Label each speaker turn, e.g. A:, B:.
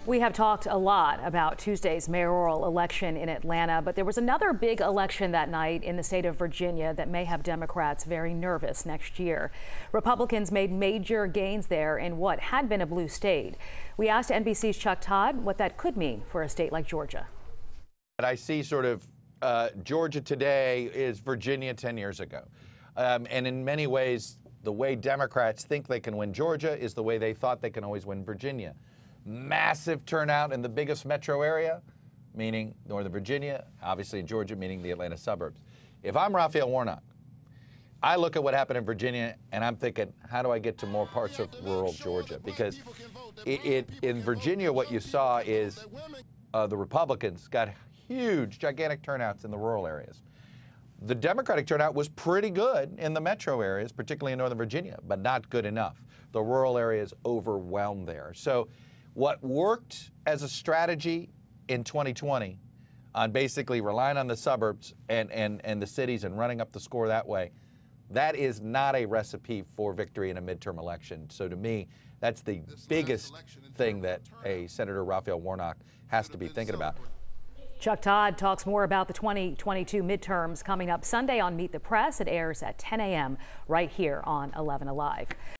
A: We have talked a lot about Tuesday's mayoral election in Atlanta, but there was another big election that night in the state of Virginia that may have Democrats very nervous next year. Republicans made major gains there in what had been a blue state. We asked NBC's Chuck Todd what that could mean for a state like Georgia.
B: I see sort of Georgia today is Virginia 10 years ago. And in many ways, the way Democrats think they can win Georgia is the way they thought they can always win Virginia. Massive turnout in the biggest metro area, meaning Northern Virginia, obviously in Georgia, meaning the Atlanta suburbs. If I'm Raphael Warnock, I look at what happened in Virginia and I'm thinking, how do I get to more parts of rural Georgia? Because in Virginia, what you saw is the Republicans got huge, gigantic turnouts in the rural areas. The Democratic turnout was pretty good in the metro areas, particularly in Northern Virginia, but not good enough. The rural areas overwhelmed there. So what worked as a strategy in 2020 on basically relying on the suburbs and the cities and running up the score that way, that is not a recipe for victory in a midterm election. So to me, that's the biggest thing that a Senator Raphael Warnock has to be thinking about.
A: Chuck Todd talks more about the 2022 midterms coming up Sunday on Meet the Press. It airs at 10 a.m. right here on 11 Alive.